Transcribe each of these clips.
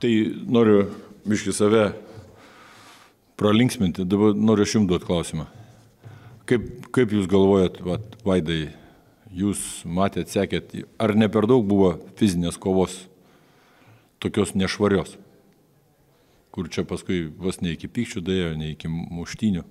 Tai noriu biškį save pralinksminti, dabar noriu aš jums duoti klausimą. Kaip jūs galvojat, Vaidai, jūs matėt, sekėt, ar ne per daug buvo fizinės kovos tokios nešvarios, kur čia paskui vos ne iki pykčių dėjo, ne iki muštynių?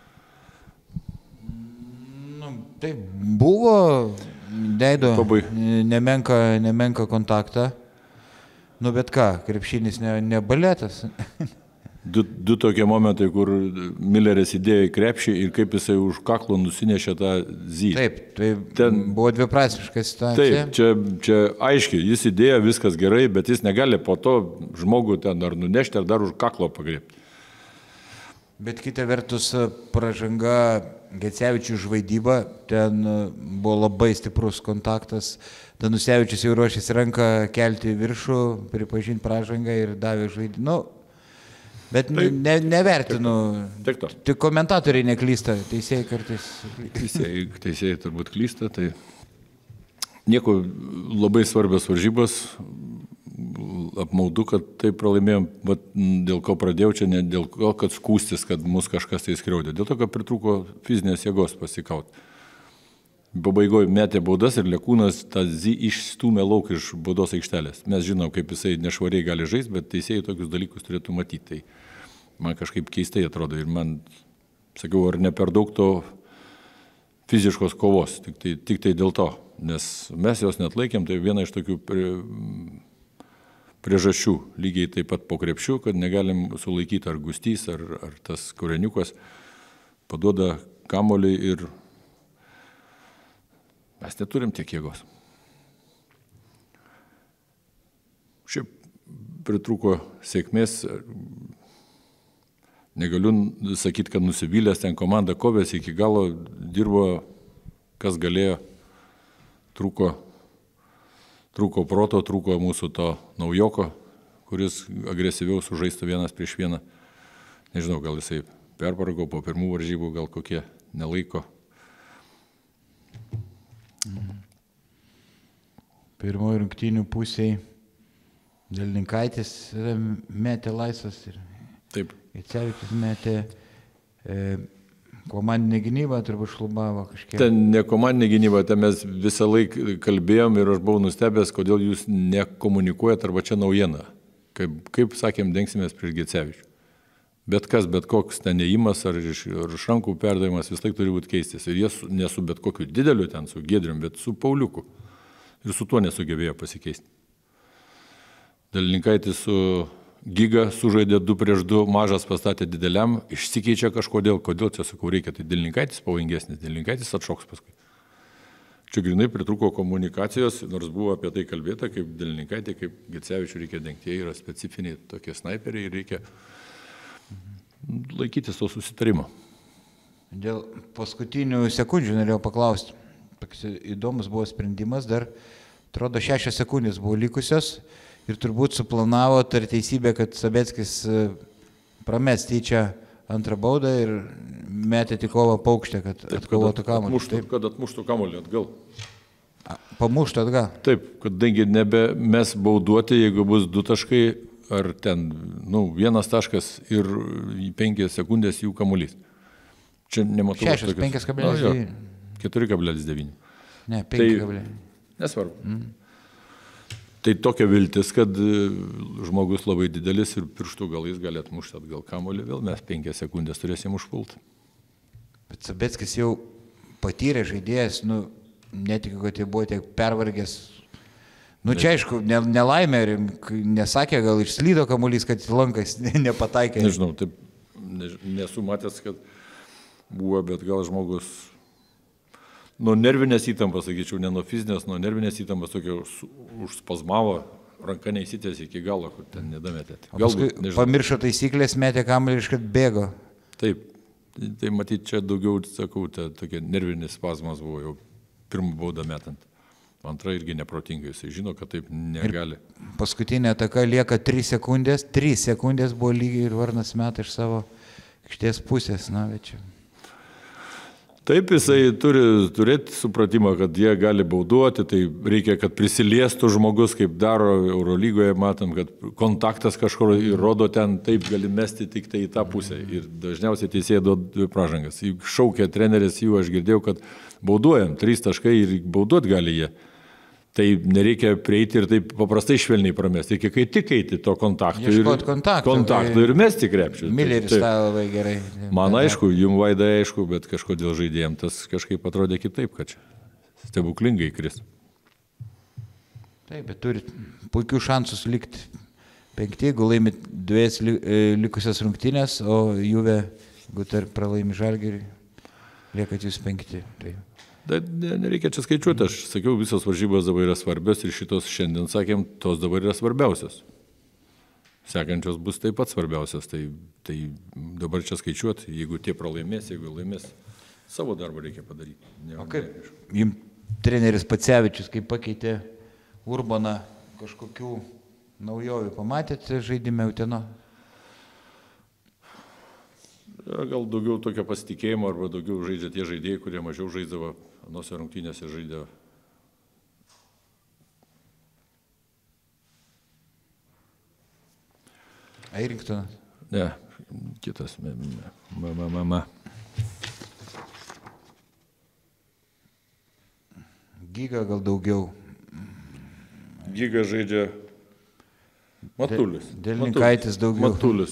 Tai buvo, leido nemenka kontaktą, bet ką, krepšinis ne baletas. Du tokie momentai, kur Milleris įdėjo į krepšį ir kaip jisai už kaklo nusinešė tą zį. Taip, tai buvo dviprasmiška situacija. Taip, čia aiškiai, jis įdėjo, viskas gerai, bet jis negali po to žmogų ten ar nunešti, ar dar už kaklo pagriebti. Bet kita vertus, pražanga Gecevičių žvaidyba, ten buvo labai stiprus kontaktas. Danusevičius jau ruošėsi ranką kelti viršų, pripažinti pražangą ir davė žvaidybą. Bet nevertinu. Tik komentatoriai neklysta, teisėjai kartais. Teisėjai turbūt klysta, tai nieko, labai svarbios varžybos. Apmaudu, kad tai pralaimėjom, bet dėl ko pradėjau čia, ne dėl ko, kad skūstis, kad mus kažkas tai skriaudė. Dėl to, kad pritrūko fizinės jėgos pasikaut. Pabaigoje metė baudas ir Lekūnas tą zį išstūmė lauk iš baudos aikštelės. Mes žinom, kaip jisai nešvariai gali žaisti, bet teisėjai tokius dalykus turėtų matyti. Tai man kažkaip keistai atrodo ir man, sakiau, ar ne per daug to fiziškos kovos, tik tai dėl to. Nes mes jos net laikėm, tai viena iš tokių priežasčių, lygiai taip pat po krepšių, kad negalim sulaikyti ar Gustys, ar tas Koreniukas paduoda kamuolį ir mes neturim tiek jėgos. Šiaip pritrūko sėkmės, negaliu sakyti, kad nusivylęs, ten komanda kovėsi iki galo, dirbo, kas galėjo, trūko proto, trūko mūsų to naujoko, kuris agresyviau sužaistų vienas prieš vieną. Nežinau, gal jisai pervargo po pirmų varžybų, gal kokie nelaiko. Pirmoji rungtynių pusėje Delninkaitis metė laisvas ir Gecevičius metė komandinė gynyba, turbūt šlubavo kažkiek. Ten ne komandinė gynyba, ten mes visą laiką kalbėjom ir aš buvau nustebęs, kodėl jūs nekomunikuojat, arba čia naujiena. Kaip sakėm, dengsimės prieš Gecevičių. Bet koks ten neįimas ar iš rankų perdavimas vis laik turi būti keistis. Ir jie ne su bet kokiu dideliu ten, su Giedrium, bet su Pauliuku. Ir su tuo nesugebėjo pasikeisti. Delninkaitis su Giga sužaidė 2 prieš 2, mažas pastatė dideliam, išsikeičia kažkodėl, kodėl čia sakau reikia, tai Delninkaitis pavojingesnis, Delninkaitis atšoks paskui. Čia grinai pritrūko komunikacijos, nors buvo apie tai kalbėta, kaip Delninkaitė, kaip Gecevičių reikia dengti, jie yra specifiniai tokie snaiperiai ir reikia laikytis to susitarimo. Dėl paskutinių sekundžių norėjau paklausti. Įdomus buvo sprendimas, dar atrodo 6 sekundės buvo likusios. Ir turbūt suplanavo ar teisybė, kad Sabeckis prames tyčia antrą baudą ir metė tik kovą paukštę, kad atkovotų kamuolį. Kad atmuštų kamuolį atgal. Pamuštų atgal? Taip, kadangi nebe mes bauduoti, jeigu bus 2 taškai ar ten, 1 taškas ir 5 sekundės jų kamuolys. Čia nematau. 5,9. 4,9. Ne, 5,9. Nesvarbu. Tai tokia viltis, kad žmogus labai didelis ir pirštų galais gali atmušti atgal kamuolį, vėl mes 5 sekundės turėsim užpulti. Bet Sabeckis jau patyrė žaidėjas, netikiu, kad jie buvo tiek pervargęs. Čia aišku, nelaimė, nesakė, gal išslydo kamuolys, kad lankas nepataikė. Nežinau, taip nesu matęs, kad buvo, bet gal žmogus nuo nervinės įtampos, sakyčiau, ne nuo fizinės, nuo nervinės įtampos tokio užspazmavo, ranka neįsitės iki galo, kur ten nedametė. Pamiršo taisyklės, metė kamuolį ir iškart bėgo. Taip, tai matyti čia daugiau, sakau, tokia nervinis spazmas buvo jau pirmą baudą metant. Antra irgi neprotingai, jis žino, kad taip negali. Ir paskutinė ataka lieka 3 sekundės, 3 sekundės buvo lygiai ir Varnas meta iš savo aikštės pusės, bet čia. Taip, jisai turi turėti supratimą, kad jie gali bauduoti, tai reikia, kad prisiliestų žmogus, kaip daro Eurolygoje, matom, kad kontaktas kažkur įrodo ten, taip gali mesti tik tai į tą pusę. Ir dažniausiai teisėjai duoda 2 pražangas. Šaukė treneris jų, aš girdėjau, kad bauduojam, 3 taškai ir bauduot gali jie. Tai nereikia prieiti ir taip paprastai švelniai pramesti. Reikia kai tik eiti to kontakto ir mesti krepšį. Milleris tą labai gerai. Man aišku, jums Vaidai aišku, bet kažkodėl žaidėjim tas kažkaip atrodė kitaip, kad čia stebuklingai kris. Taip, bet turi puikių šansus likti 5, jeigu laimi 2 likusias rungtynės, o Juve, jeigu pralaimi Žalgiriui, liekat jūs 5. Tai. Nereikia čia skaičiuoti, aš sakiau, visos varžybos dabar yra svarbios ir šitos šiandien sakėm, tos dabar yra svarbiausios. Sekančios bus taip pat svarbiausios, tai dabar čia skaičiuoti, jeigu tie pralaimės, jeigu laimės, savo darbą reikia padaryti. O kaip jums treneris Pacevičius, kaip pakeitė Urbaną, kažkokių naujovių pamatėte žaidime Uteno? Gal daugiau tokio pasitikėjimo arba daugiau žaidžia tie žaidėjai, kurie mažiau žaidavo, anose rungtynėse žaidė. Airingtonas? Ne, kitas. Mama. Giga gal daugiau. Giga žaidžia Matulis. Delninkaitis daugiau.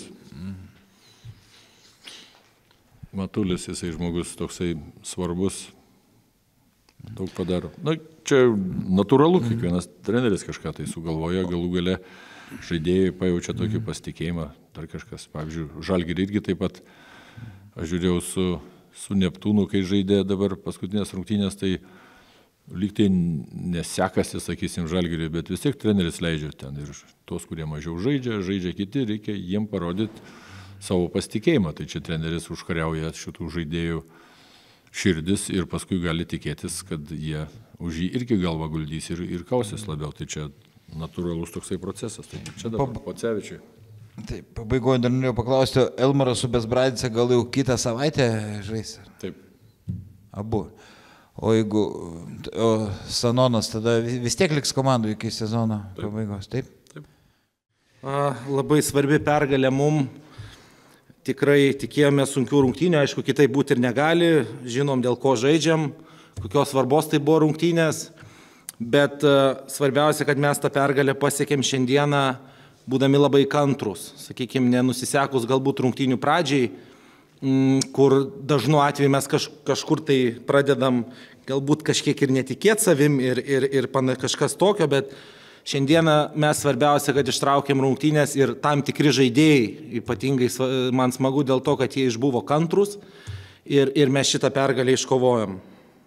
Matulis, jisai žmogus toksai svarbus, daug padaro. Na, čia natūralu, kiekvienas treneris kažką tai sugalvoja, galų gale žaidėjai pajaučia tokį pasitikėjimą, dar kažkas. Pavyzdžiui, Žalgirį irgi taip pat, aš žiūrėjau su Neptūnu, kai žaidė dabar paskutinės rungtynės, tai lyg tai nesekasi, sakysim, Žalgiriui, bet vis tiek treneris leidžia ten ir tos, kurie mažiau žaidžia kiti, reikia jiem parodyti savo pasitikėjimą. Tai čia treneris užkariauja šitų žaidėjų širdis ir paskui gali tikėtis, kad jie už jį irgi galvą guldys ir kausis labiau. Tai čia natūralus toksai procesas. Tai čia dabar Pacevičiui. Taip, pabaigoje dar norėjau paklausti, Elmaras su Bezbradice gal jau kitą savaitę žais? Taip. Abu. O jeigu Sanonas tada vis tiek liks komandų iki sezono pabaigos, taip? Taip. Labai svarbi pergalė mum. Tikrai tikėjome sunkių rungtynių, aišku, kitaip būti ir negali, žinom, dėl ko žaidžiam, kokios svarbos tai buvo rungtynės, bet svarbiausia, kad mes tą pergalę pasiekėm šiandieną, būdami labai kantrus, sakykime, nenusisekus galbūt rungtynių pradžiai, kur dažnu atveju mes kažkur tai pradedam galbūt kažkiek ir netikėti savim ir kažkas tokio, bet šiandieną mes svarbiausia, kad ištraukėm rungtynės ir tam tikri žaidėjai, ypatingai man smagu dėl to, kad jie išbuvo kantrus ir mes šitą pergalę iškovojom.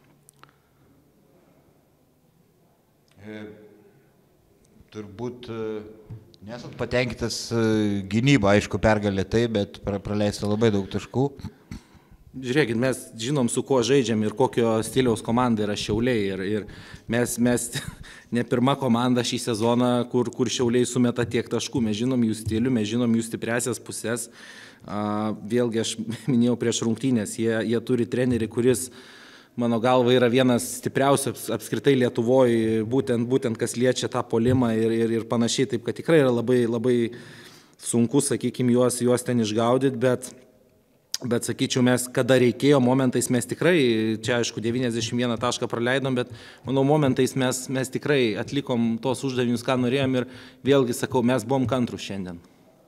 Turbūt nesat patenkintas gynybą, aišku, pergalė tai, bet praleista labai daug taškų. Žiūrėkit, mes žinom, su kuo žaidžiam ir kokio stiliaus komanda yra Šiauliai. Ir mes ne pirma komanda šį sezoną, kur Šiauliai sumeta tiek taškų. Mes žinom jų stilių, mes žinom jų stipriasias pusės. Vėlgi aš minėjau prieš rungtynės, jie turi trenerį, kuris, mano galva, yra vienas stipriausių apskritai Lietuvoje, būtent kas liečia tą puolimą ir panašiai. Taip, kad tikrai yra labai, labai sunku, sakykime, juos ten išgaudyti, bet sakyčiau, mes, kada reikėjo, momentais mes tikrai, čia aišku 91 tašką praleidom, bet manau, momentais mes tikrai atlikom tos uždavinius, ką norėjom ir vėlgi sakau, mes buvom kantrus šiandien.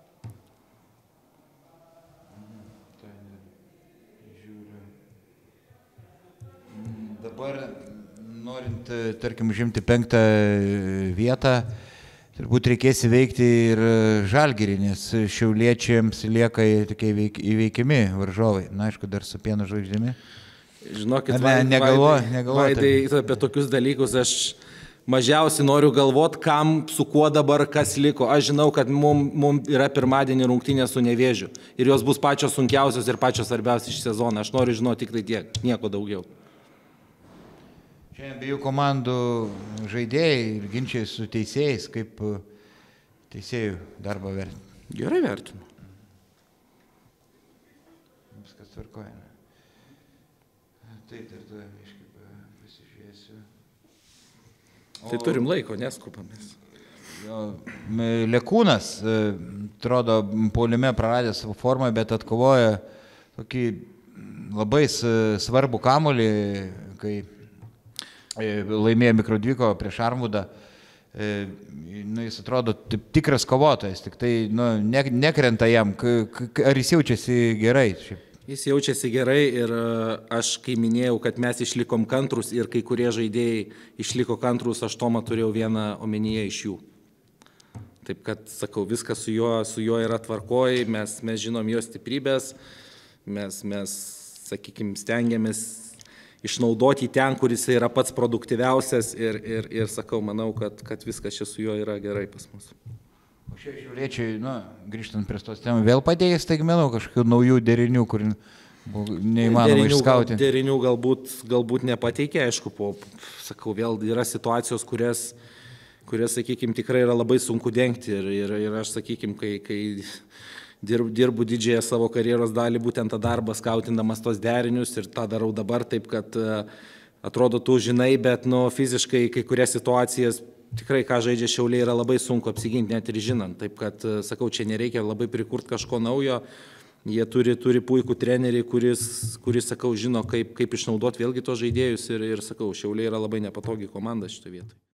Dabar, norint, tarkim, užimti 5. vietą, turbūt reikės įveikti ir Žalgirį, nes šiauliečiams lieka tokie įveikiami varžovai. Na, aišku, dar su Pieno žvaigždėmis. Žinokit, Vaidai, apie tokius dalykus aš mažiausiai noriu galvoti, kam, su kuo dabar kas liko. Aš žinau, kad mums yra pirmadienį rungtynės su Nevėžiu ir jos bus pačios sunkiausios ir pačios svarbiausios iš sezono. Aš noriu žinoti tik tai tiek, nieko daugiau. Šiandien abiejų komandų žaidėjai ir ginčiai su teisėjais, kaip teisėjų darbą vertina? Gerai vertinu. Viskas tvarkoja. Taip, dar pasižiūrėsiu. Tai turim laiko, neskupamės. Lekūnas, atrodo, puolime praradė savo formą, bet atkovoja tokį labai svarbų kamuolį, kai laimėjo mikrodviko prieš Armudą. Jis atrodo tikras kovotojas, tik tai nekrenta jam. Ar jis jaučiasi gerai? Jis jaučiasi gerai ir aš, kai minėjau, kad mes išlikom kantrus ir kai kurie žaidėjai išliko kantrus, aš Tomą turėjau vieną omenyje iš jų. Taip kad, sakau, viskas su juo yra tvarkoj, mes žinom jo stiprybės, mes sakykime, stengiamės išnaudoti ten, kuris yra pats produktyviausias ir sakau, manau, kad viskas čia su juo yra gerai pas mus. O šiaip žiūrėčiai, grįžtant prie tos temų, vėl padėjai staigmenų kažkokių naujų derinių, kur neįmanoma išskauti? Derinių galbūt nepateikė, aišku, sakau, vėl yra situacijos, kurias, sakykime, tikrai yra labai sunku dengti ir aš, sakykime, kai dirbu didžiąją savo karjeros dalį, būtent tą darbą skautindamas tos derinius ir tą darau dabar taip, kad atrodo, tu žinai, bet fiziškai kai kurias situacijas tikrai, ką žaidžia Šiauliai, yra labai sunku apsiginti net ir žinant. Taip kad, sakau, čia nereikia labai prikurti kažko naujo. Jie turi puikų trenerį, kuris, sakau, žino, kaip išnaudoti vėlgi tos žaidėjus ir sakau, Šiauliai yra labai nepatogi komanda šitoje vietoje.